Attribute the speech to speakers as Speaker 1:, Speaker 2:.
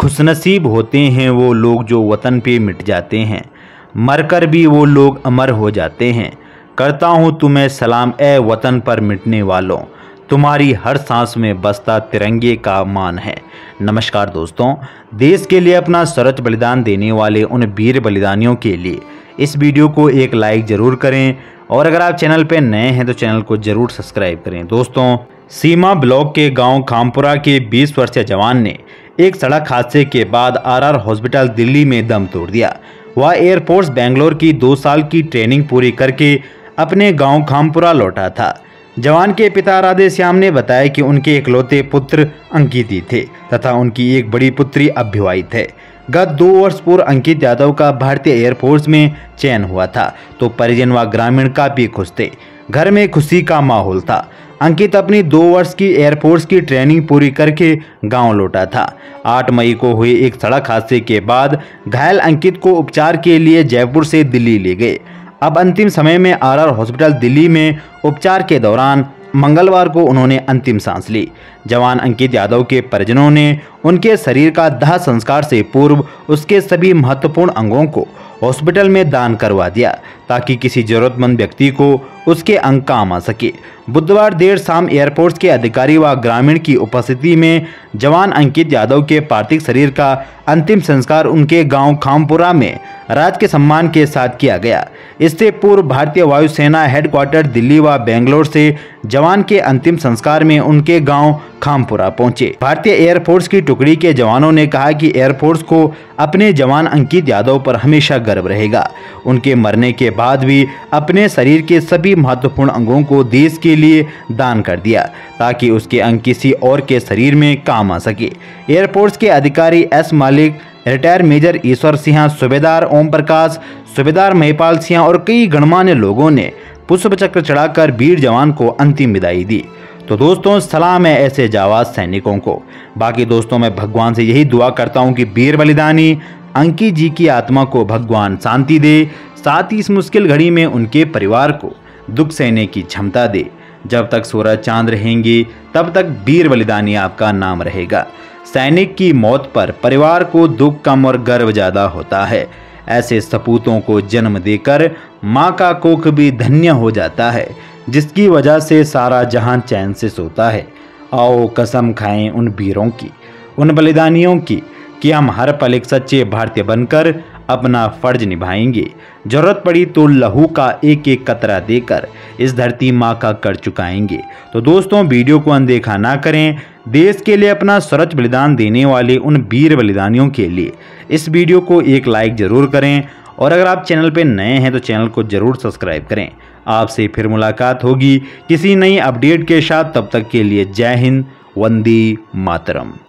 Speaker 1: खुशनसीब होते हैं वो लोग जो वतन पे मिट जाते हैं, मरकर भी वो लोग अमर हो जाते हैं। करता हूँ तुम्हें सलाम ए वतन पर मिटने वालों, तुम्हारी हर सांस में बसता तिरंगे का मान है। नमस्कार दोस्तों, देश के लिए अपना सर्वोच्च बलिदान देने वाले उन वीर बलिदानियों के लिए इस वीडियो को एक लाइक ज़रूर करें और अगर आप चैनल पर नए हैं तो चैनल को ज़रूर सब्सक्राइब करें। दोस्तों, सीमा ब्लॉक के गांव खामपुरा के 20 वर्षीय जवान ने एक सड़क हादसे के बाद आरआर हॉस्पिटल दिल्ली में दम तोड़ दिया। वह एयरफोर्स बेंगलोर की 2 साल की ट्रेनिंग पूरी करके अपने गांव खामपुरा लौटा था। जवान के पिता राधे श्याम ने बताया कि उनके इकलौते पुत्र अंकित ही थे तथा उनकी एक बड़ी पुत्री अविवाहित है। गत 2 वर्ष पूर्व अंकित यादव का भारतीय एयरफोर्स में चयन हुआ था तो परिजन व ग्रामीण काफी खुश थे। घर में खुशी का माहौल था। अंकित अपनी 2 वर्ष की एयरफोर्स की ट्रेनिंग पूरी करके गांव लौटा था। 8 मई को हुए एक सड़क हादसे के बाद घायल अंकित को उपचार के लिए जयपुर से दिल्ली ले गए। अब अंतिम समय में आरआर हॉस्पिटल दिल्ली में उपचार के दौरान मंगलवार को उन्होंने अंतिम सांस ली। जवान अंकित यादव के परिजनों ने उनके शरीर का दाह संस्कार से पूर्व उसके सभी महत्वपूर्ण अंगों को हॉस्पिटल में दान करवा दिया ताकि किसी जरूरतमंद व्यक्ति को उसके अंग काम आ सके। बुधवार देर शाम एयरफोर्स के अधिकारी व ग्रामीण की उपस्थिति में जवान अंकित यादव के पार्थिव शरीर का अंतिम संस्कार उनके गांव खामपुरा में राज के सम्मान के साथ किया गया। इससे पूर्व भारतीय वायुसेना हेडक्वार्टर दिल्ली व बेंगलोर से जवान के अंतिम संस्कार में उनके गांव खामपुरा पहुंचे। भारतीय एयरफोर्स की टुकड़ी के जवानों ने कहा कि एयरफोर्स को अपने जवान अंकित यादव पर हमेशा गर्व रहेगा। उनके मरने के बाद भी अपने शरीर के सभी महत्वपूर्ण अंगों को देश के लिए दान कर दिया ताकि उसके अंग किसी और के शरीर में काम आ सके। एयरफोर्स के अधिकारी एस मालिक, रिटायर मेजर ईश्वर सिंह, सूबेदार ओम प्रकाश, सूबेदार महिपाल सिंह और कई गणमान्य लोगों ने पुष्प चक्र चढ़ाकर वीर जवान को अंतिम विदाई दी। तो दोस्तों, सलाम है ऐसे जाबाज सैनिकों को। बाकी दोस्तों, मैं भगवान से यही दुआ करता हूँ कि वीर बलिदानी अंकित जी की आत्मा को भगवान शांति दे, साथ ही इस मुश्किल घड़ी में उनके परिवार को दुख सहने की क्षमता दे। जब तक सूरज चांद रहेंगे तब तक वीर बलिदानी आपका नाम रहेगा। सैनिक की मौत पर परिवार को दुख कम और गर्व ज़्यादा होता है। ऐसे सपूतों को जन्म देकर माँ का कोख भी धन्य हो जाता है, जिसकी वजह से सारा जहां चैन से सोता है। आओ कसम खाएं उन वीरों की, उन बलिदानियों की कि हम हर पल एक सच्चे भारतीय बनकर अपना फर्ज निभाएंगे। जरूरत पड़ी तो लहू का एक एक कतरा देकर इस धरती माँ का कर चुकाएंगे। तो दोस्तों, वीडियो को अनदेखा ना करें। देश के लिए अपना सर्वोच्च बलिदान देने वाले उन वीर बलिदानियों के लिए इस वीडियो को एक लाइक ज़रूर करें और अगर आप चैनल पर नए हैं तो चैनल को ज़रूर सब्सक्राइब करें। आपसे फिर मुलाकात होगी किसी नई अपडेट के साथ। तब तक के लिए जय हिंद, वंदे मातरम।